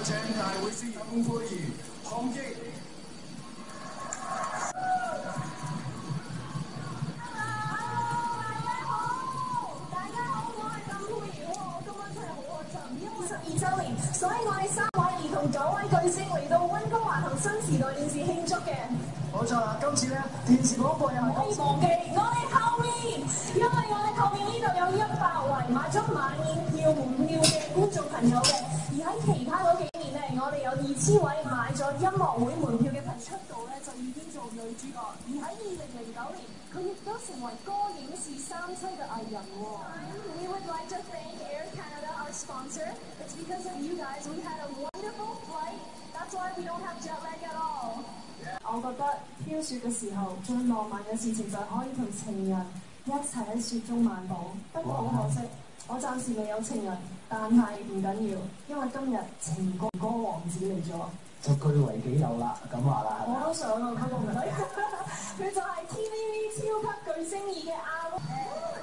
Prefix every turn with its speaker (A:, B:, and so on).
A: 正大會是任佩儀、唐傑。
B: 22週年，所以我哋3位兒童9位巨星嚟到溫哥華同新時代電視慶祝嘅。
A: 冇錯啦，今次咧電視廣播又
B: 唔可以忘記我哋後面，因為我哋後面呢度有100位買咗晚宴票門票嘅觀眾朋友嘅，而喺其他嗰幾年咧，我哋有2000位買咗音樂會門票嘅朋友出道咧就已經做女主角，而喺2009年，佢亦都成為歌影視三棲嘅藝人喎。We would like to thank Air Canada, our sponsor. It's because of you guys we had a wonderful flight. That's why we don't have jet lag at all. 我覺得飄雪嘅時候，最浪漫嘅事情就係可以同情人一齊喺雪中漫步。不過好可惜，我暫時未有情人，但係唔緊要，因為今日情歌王子嚟咗，
C: 就據為己有啦，咁話啦。
B: 我都想啊，不過唔使。佢就係 TVB 超級巨聲2嘅阿